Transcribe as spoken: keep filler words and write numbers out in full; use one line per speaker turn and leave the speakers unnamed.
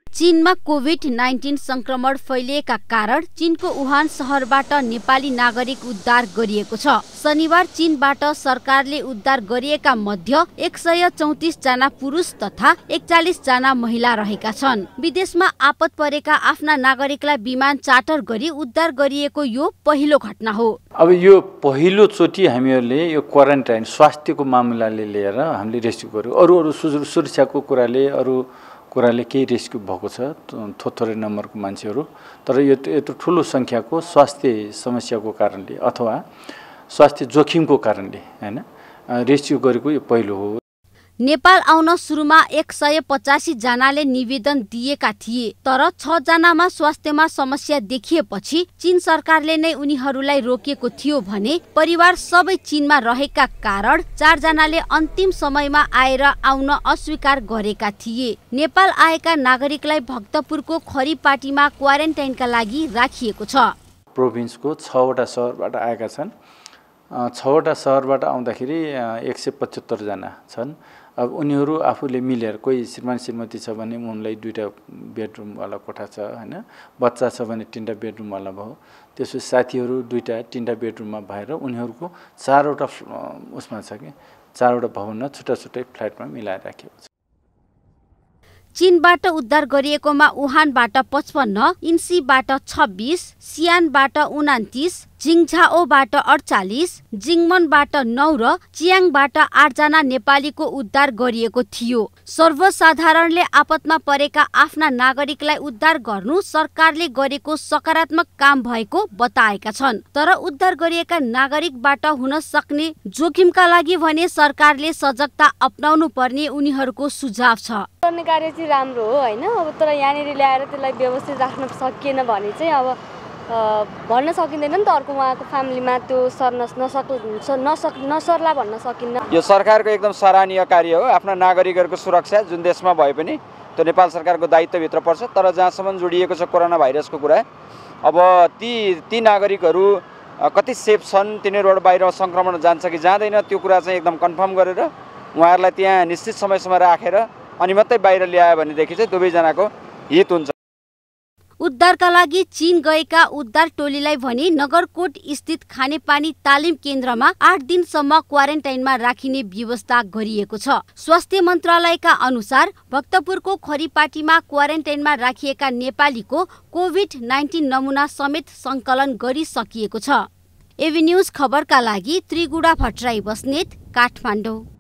चीनमा covid nineteen संक्रमण फैलिएका कारण चीनको वुहान शहरबाट नेपाली नागरिक उद्धार गरिएको छ। शनिबार चीनबाट सरकारले उद्धार गरिएका मध्ये एक सय चौतिस जना पुरुष तथा एकचालिस जना महिला रहेका छन्। विदेशमा आपत परेका आफ्ना नागरिकलाई विमान चार्टर गरी उद्धार गरिएको यो पहिलो घटना हो।
अब यो पहिलो चोटि हामीहरूले यो क्वारेन्टाइन स्वास्थ्यको मामलाले लिएर हामीले रेस्क्यु गर्यो। अरु अरु सुरक्षाको कुराले अरु कुराले केही रेस्क्यु भएको छ, थोथोरै नम्बरको मान्छेहरू, तर यो यत्रो ठुलो संख्याको स्वास्थ्य समस्याको कारणले अथवा स्वास्थ्य जोखिमको कारणले हैन रेस्क्यु गरेको यो पहिलो हो।
नेपाल आउन सुरुमा एक सय पचासी जनाले निवेदन दिएका थिए, तर छ जनामा स्वास्थ्यमा समस्या देखिएपछि चीन सरकारले नै उनीहरूलाई रोकेको थियो भने परिवार सबै चीनमा रहेका कारण चार जनाले अन्तिम समयमा आएर आउन अस्वीकार गरेका थिए। नेपाल आएका नागरिकलाई भक्तपुरको खरीपाटीमा क्वारेन्टाइनका लागि राखिएको छ।
प्रोभिन्सको छ वटा शहरबाट आएका छन्। छ वटा शहरबाट आउँदाखेरि एक सय पचहत्तर जना छन्। अब उनीहरू आफूले मिलेर कोही श्रीमान श्रीमती छ भने उनलाई दुईटा बेडरुम वाला कोठा छ हैन, बच्चा छ भने तीनटा बेडरुम वाला भयो, त्यसपछि साथीहरू दुईटा तीनटा बेडरुममा भएर उनीहरूको चारवटा उसमा छ कि चारवटा भवनमा छुट्टा छुट्टै फ्ल्याटमा मिलाएर राखिएको छ।
चीनबाट उद्धार गरिएकोमा वुहानबाट पचपन्न, इन्सीबाट छब्बीस, सियानबाट उनान्तीस, जिङझाओबाट अडचालिस, जिङमनबाट नौ र चियाङबाट आठ जना नेपालीको उद्धार गरिएको थियो। सर्वसाधारणले आपतमा परेका आफ्ना नागरिकलाई उद्धार गर्नु सरकारले गरेको सकारात्मक काम भएको बताएका छन्। तर उद्धार गरिएका नागरिकबाट हुन सक्ने जोखिमका लागि भने सरकारले सजगता अपनाउनु पर्ने उनीहरूको सुझाव छ।
गर्ने कार्य चाहिँ राम्रो हो हैन, अब तर यहाँनिर ल्याएर त्यसलाई व्यवस्थित राख्न सकिएन भने चाहिँ अब भन्न सकिँदैन नि त, अर्को उहाँको फ्यामिलीमा त्यो सर्न नसक नसक नसर्ला भन्न सकिन्न।
यो सरकारको एकदम सराहनीय कार्य हो। आफ्ना नागरिकहरूको सुरक्षा जुन देशमा भए पनि त्यो नेपाल सरकारको दायित्वभित्र पर्छ। तर जहाँसम्म जोडिएको छ कोरोना भाइरसको कुरा, अब ती ती नागरिकहरू कति सेफ छन्, तिनीहरूबाट बाहिर सङ्क्रमण जान्छ कि जाँदैन, त्यो कुरा चाहिँ एकदम कन्फर्म गरेर उहाँहरूलाई त्यहाँ निश्चित समयसम्म राखेर अनि मात्रै बाहिर ल्यायो भनेदेखि चाहिँ दुवैजनाको हित हुन्छ।
उद्धारका लागि चीन गएका उद्धार टोलीलाई भने नगरकोट स्थित खानेपानी तालिम केन्द्रमा आठ दिनसम्म क्वारेन्टाइनमा राखिने व्यवस्था गरिएको छ। स्वास्थ्य मन्त्रालयका अनुसार भक्तपुरको खरीपाटीमा क्वारेन्टाइनमा राखिएका नेपालीको कोभिड नाइन्टीन नमुना समेत संकलन गरिसकिएको छ। एभी न्यूज खबरका लागि त्रिगुडा भट्टराई बस्नेत, काठमाडौँ।